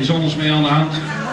bijzonders mee aan de hand.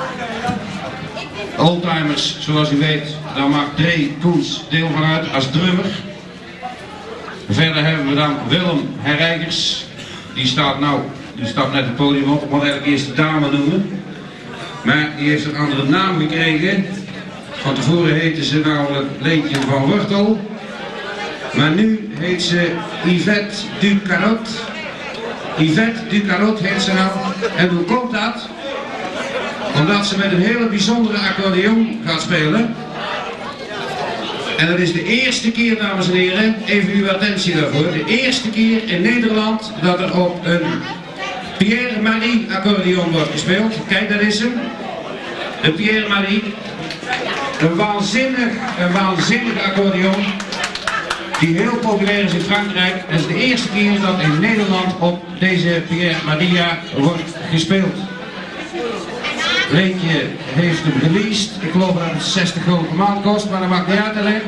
Oldtimers, zoals u weet, daar maakt Dree Koens deel van uit als drummer. Verder hebben we dan Willem Herrijgers, die staat net het podium op, ik moet eigenlijk eerst de dame noemen. Maar die heeft een andere naam gekregen. Van tevoren heette ze namelijk Leentje van Wortel. Maar nu heet ze Yvette Ducarot. Yvette Ducarot heet ze nou. En hoe komt dat? Omdat ze met een hele bijzondere accordeon gaat spelen. En dat is de eerste keer, dames en heren, even uw attentie daarvoor. De eerste keer in Nederland dat er op een Pierre Marie accordeon wordt gespeeld. Kijk, daar is hem. De Pierre Marie. Een waanzinnig accordeon. Die heel populair is in Frankrijk. Het is de eerste keer dat in Nederland op deze Pierre Maria wordt gespeeld. Leentje heeft hem released. Ik geloof dat het 60 gulden per maand kost, maar dat maakt niet uit alleen.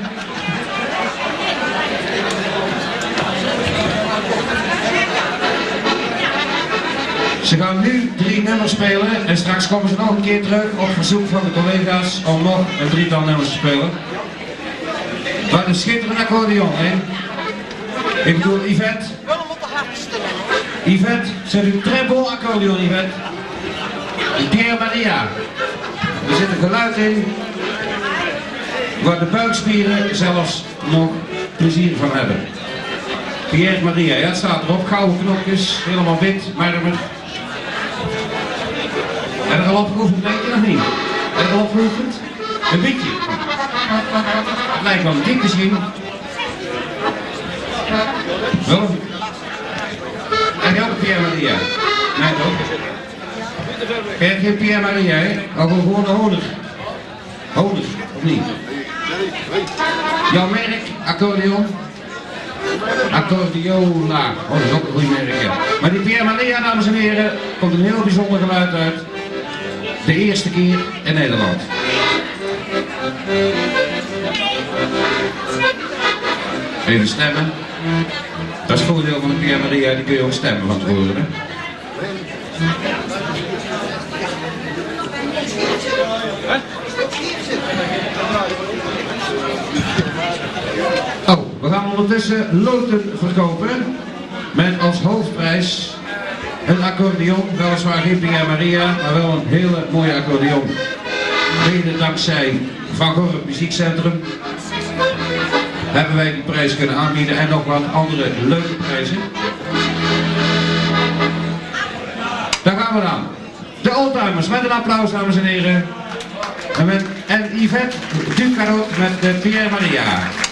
Ze gaan nu 3 nummers spelen en straks komen ze nog een keer terug op verzoek van de collega's om nog een 3-tal nummers te spelen. Wat een schitterend accordeon, hè? Ik bedoel, Yvette. Yvette, c'est un très beau accordeon, Yvette. Pierre Maria. Er zit een geluid in waar de buikspieren zelfs nog plezier van hebben. Pierre Maria, ja, het staat erop. Gouden knopjes, helemaal wit, marmer. Heb je er al opgeoefend, denk je nog niet? Heb je er al opgeoefend? Een beetje. Het lijkt wel een dik misschien. Wel? En ook Pierre Maria. Nee, toch? Kijk, geen Pierre Maria, hè? Ook gewoon honig. Honig, of niet? Jouw merk, accordeon? Accordeola. Oh, dat is ook een goed merk, ja. Maar die Pierre Maria, dames en heren, komt een heel bijzonder geluid uit. De eerste keer in Nederland. Even stemmen. Dat is het voordeel van de Pierre Maria, die kun je ook stemmen van tevoren, hè? Oh, we gaan ondertussen loten verkopen met als hoofdprijs een accordeon, weliswaar geen Pierre Maria, maar wel een hele mooie accordeon. Mede dankzij Van Gorp Muziekcentrum hebben wij die prijs kunnen aanbieden en nog wat andere leuke prijzen. Daar gaan we dan. De Oldtimers met een applaus, dames en heren. En Yvette Ducarot met de Pierre Maria.